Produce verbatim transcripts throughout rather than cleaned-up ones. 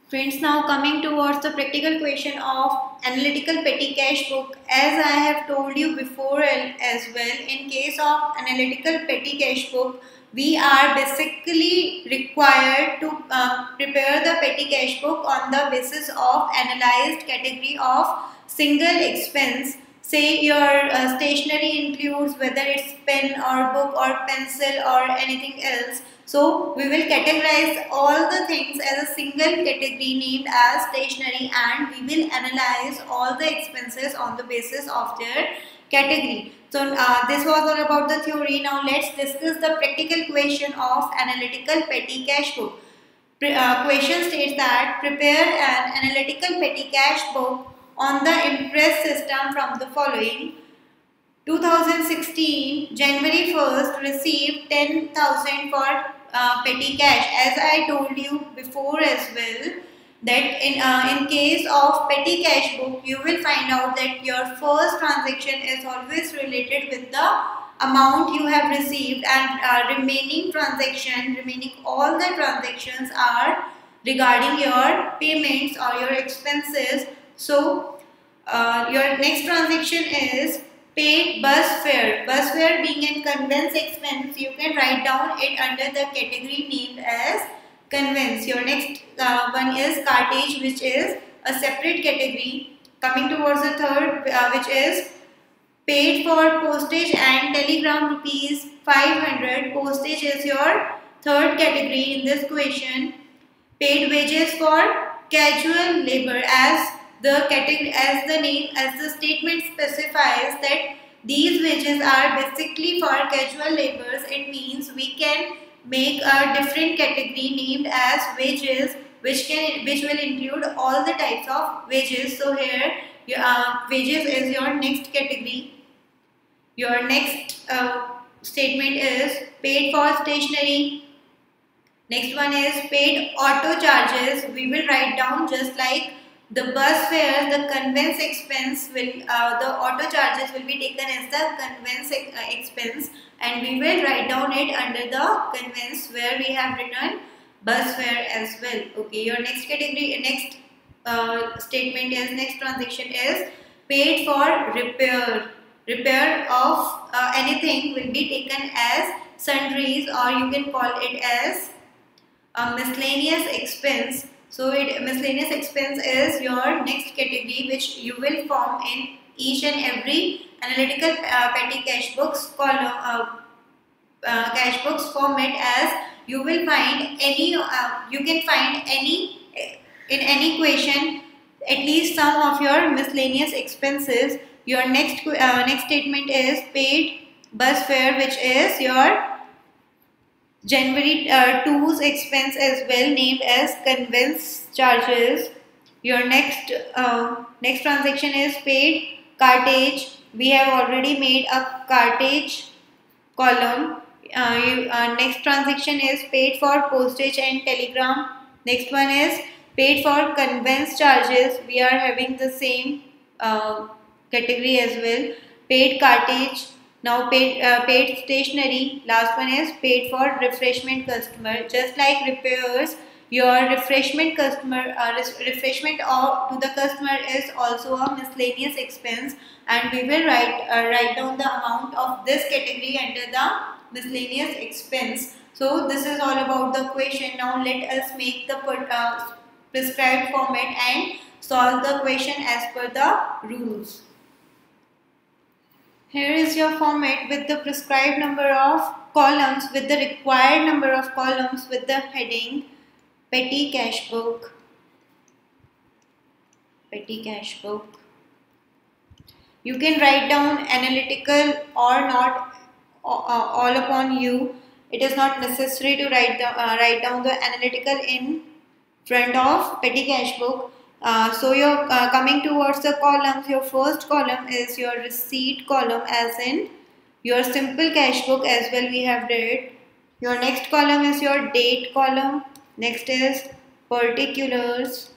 Friends, now coming towards the practical question of analytical petty cash book. As I have told you before as well, in case of analytical petty cash book, we are basically required to uh, prepare the petty cash book on the basis of analyzed category of single expense. Say your uh, stationery includes whether it's pen or book or pencil or anything else. So we will categorize all the things as a single category named as stationery, and we will analyze all the expenses on the basis of their category. So uh, this was all about the theory. Now let's discuss the practical question of analytical petty cash book. Pre uh, question states that prepare an analytical petty cash book on the Impress system from the following. two thousand sixteen January first received ten thousand for uh, petty cash. As I told you before as well, that in uh, in case of petty cash book, you will find out that your first transaction is always related with the amount you have received, and uh, remaining transaction remaining all the transactions are regarding your payments or your expenses. So uh, your next transaction is paid bus fare. Bus fare being a conveyance expense, you can write down it under the category named as conveyance. Your next uh, one is cartage, which is a separate category. Coming towards the third, uh, which is paid for postage and telegram rupees five hundred. Postage is your third category in this question. Paid wages for casual labor, as the category, as the name, as the statement specifies that these wages are basically for casual laborers. It means we can make a different category named as wages, which can which will include all the types of wages. So here, uh, wages is your next category. Your next uh, statement is paid for stationery. Next one is paid auto charges. We will write down just like the bus fare, the conveyance expense will, uh, the auto charges will be taken as the conveyance expense, and we will write down it under the conveyance where we have written bus fare as well. Okay, your next category, next uh, statement is, next transaction is paid for repair. Repair of uh, anything will be taken as sundries, or you can call it as a miscellaneous expense. So it, miscellaneous expense is your next category, which you will form in each and every analytical uh, petty cash books column, uh, uh, cash books format, as you will find any, uh, you can find any, in any question, at least some of your miscellaneous expenses. Your next uh, next statement is paid bus fare, which is your January uh, two's expense as well, named as conveyance charges. Your next uh, next transaction is paid cartage. We have already made a cartage column. Uh, you, uh, next transaction is paid for postage and telegram. Next one is paid for conveyance charges. We are having the same uh, category as well. Paid cartage. Now paid uh, paid stationery. Last one is paid for refreshment customer. Just like repairs, your refreshment customer uh, refreshment to the customer is also a miscellaneous expense, and we will write uh, write down the amount of this category under the miscellaneous expense. So this is all about the question. Now let us make the uh, prescribed format and solve the question as per the rules. Here is your format with the prescribed number of columns, with the required number of columns, with the heading petty cash book. Petty cash book. You can write down analytical or not, uh, all upon you. It is not necessary to write, the, uh, write down the analytical in front of petty cash book. Uh, so you're uh, coming towards the columns. Your first column is your receipt column, as in your simple cash book as well we have did. Your next column is your date column. Next is particulars.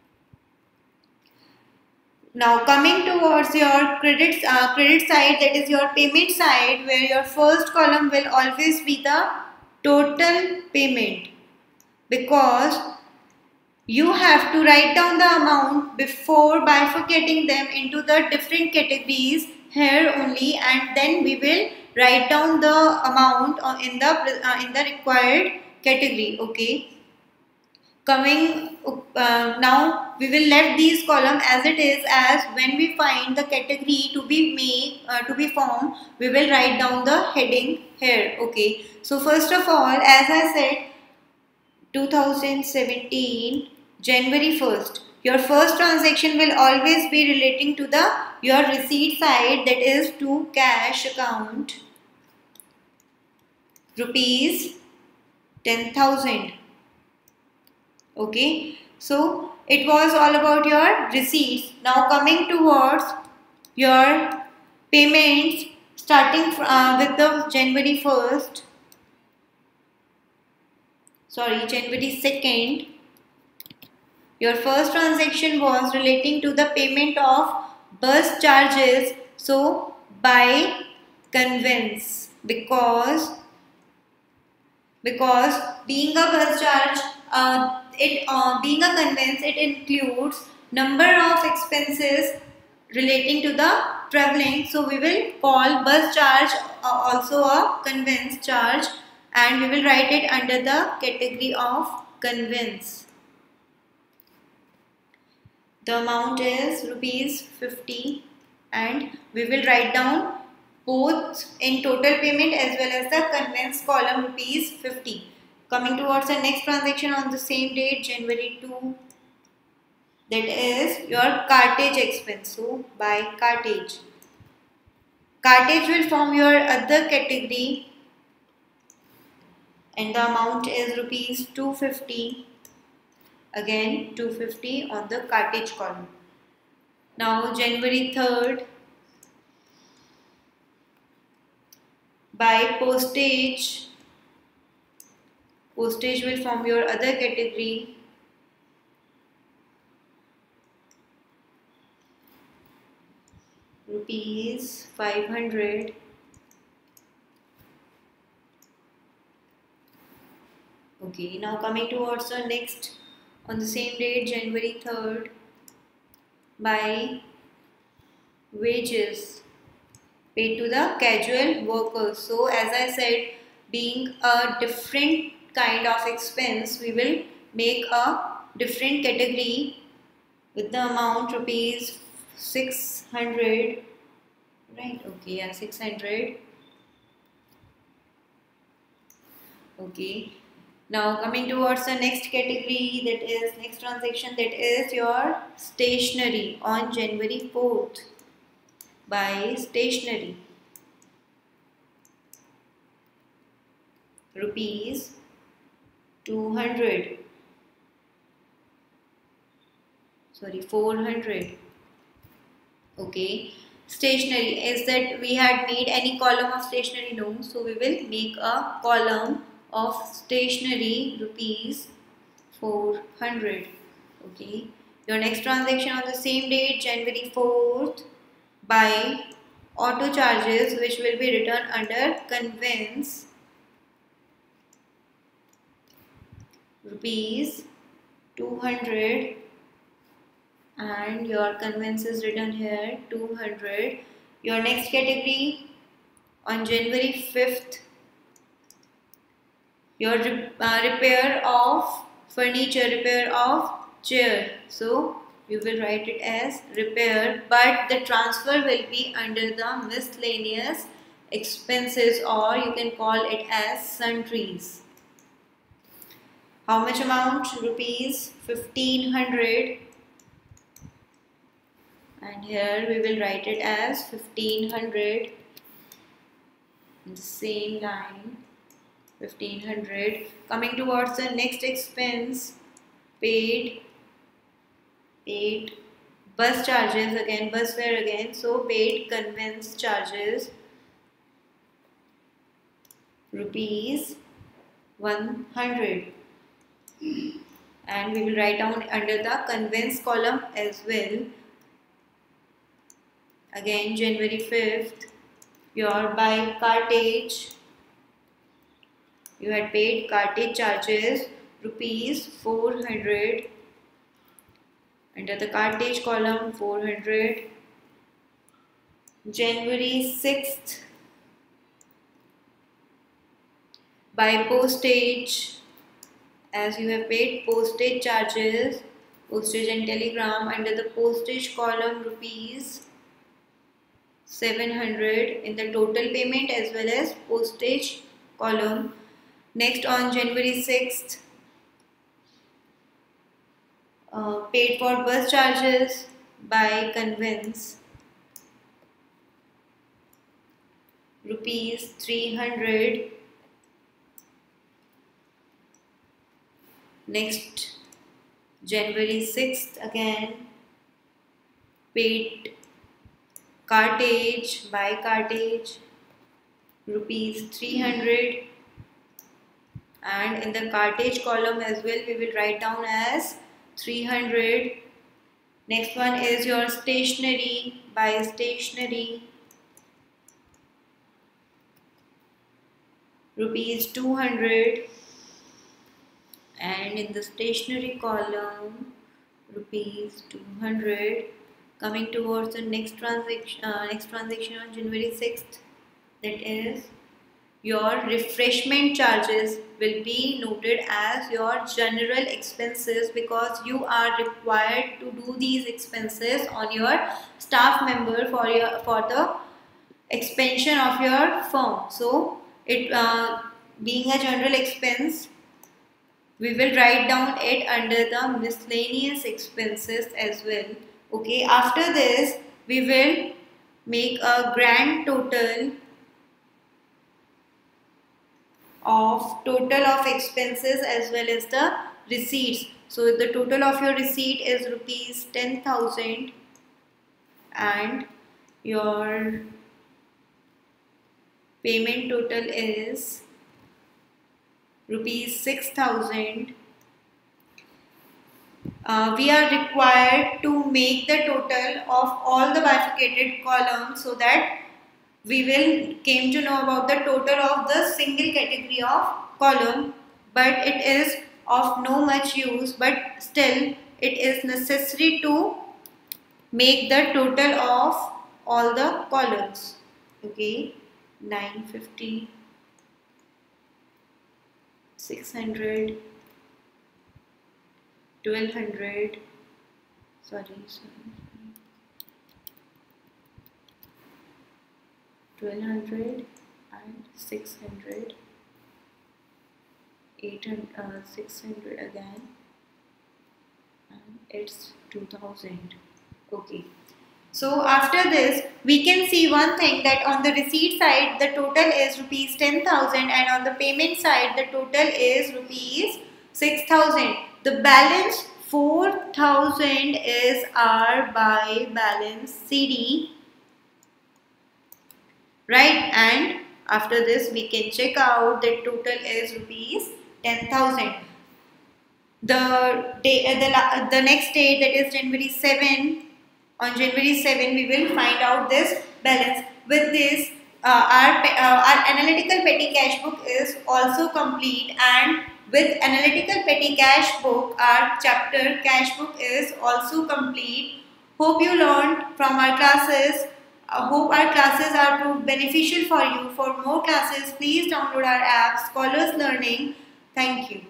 Now coming towards your credit, uh, credit side, that is your payment side, where your first column will always be the total payment, because you have to write down the amount before bifurcating them into the different categories here only, and then we will write down the amount in the uh, in the required category. Okay, coming uh, now we will let these column as it is, as when we find the category to be made uh, to be formed, we will write down the heading here. Okay, so first of all, as I said, two thousand seventeen January first, your first transaction will always be relating to the your receipt side, that is to cash account, rupees ten thousand. Okay, so it was all about your receipts. Now coming towards your payments, starting uh, with the January first, sorry January second, your first transaction was relating to the payment of bus charges. So by conveyance, because because being a bus charge, uh, it uh, being a conveyance, it includes number of expenses relating to the traveling. So we will call bus charge uh, also a conveyance charge, and we will write it under the category of conveyance. The amount is rupees fifty, and we will write down both in total payment as well as the conveyance column rupees fifty. Coming towards the next transaction on the same date, January second, that is your cartage expense. So by cartage, cartage will form your other category, and the amount is rupees two hundred fifty. Again two hundred fifty on the cartage column. Now January third, by postage, postage will form your other category, rupees five hundred. Okay, now coming towards the next on the same date, January third, by wages paid to the casual workers. So as I said, being a different kind of expense, we will make a different category with the amount rupees six hundred, right? Okay, yeah, six hundred. Okay, now coming towards the next category, that is next transaction, that is your stationery on January fourth, by stationery, rupees two hundred, sorry four hundred. Okay, stationery, is that we had made any column of stationery? No, so we will make a column of stationery, rupees four hundred. Okay, your next transaction on the same date, January fourth, by auto charges, which will be written under conveyance, rupees two hundred, and your conveyance is written here two hundred. Your next category on January fifth, your uh, repair of furniture, repair of chair. So you will write it as repair, but the transfer will be under the miscellaneous expenses, or you can call it as sundries. How much amount? Rupees fifteen hundred, and here we will write it as fifteen hundred in the same line, fifteen hundred. Coming towards the next expense, paid paid bus charges, again bus fare again, so paid conveyance charges, rupees one hundred, and we will write down under the conveyance column as well. Again January fifth, your by cartage, you had paid cartage charges, rupees four hundred, Under the cartage column, four hundred. January sixth, by postage, as you have paid postage charges, postage and telegram, under the postage column, rupees seven hundred in the total payment as well as postage column. Next, on January sixth, uh, paid for bus charges by conveyance, rupees three hundred. Next, January sixth, again, paid cartage by cartage, rupees three hundred, and in the cartage column as well we will write down as three hundred. Next one is your stationery by stationery, rupees two hundred, and in the stationery column, rupees two hundred. Coming towards the next transaction, uh, next transaction on January sixth, that is your refreshment charges will be noted as your general expenses, because you are required to do these expenses on your staff member for your for the expansion of your firm. So it uh, being a general expense, we will write down it under the miscellaneous expenses as well. Okay, after this we will make a grand total of total of expenses as well as the receipts. So the total of your receipt is rupees ten thousand and your payment total is rupees six thousand. Uh, we are required to make the total of all the bifurcated columns so that we will came to know about the total of the single category of column, but it is of no much use, but still it is necessary to make the total of all the columns. Okay, nine fifty, six hundred, twelve hundred, sorry, sorry, twelve hundred and six hundred, eight hundred, uh, six hundred again, and it's two thousand. Okay. So after this, we can see one thing, that on the receipt side, the total is rupees ten thousand, and on the payment side, the total is rupees six thousand. The balance four thousand is our by balance C D, right? And after this, we can check out that total is rupees ten thousand. The day, uh, the, uh, the next date, that is January seventh. On January seventh, we will find out this balance. With this, uh, our, uh, our analytical petty cash book is also complete, and with analytical petty cash book, our chapter cash book is also complete. Hope you learned from our classes. I hope our classes are proved beneficial for you. For more classes, please download our app, Scholars Learning. Thank you.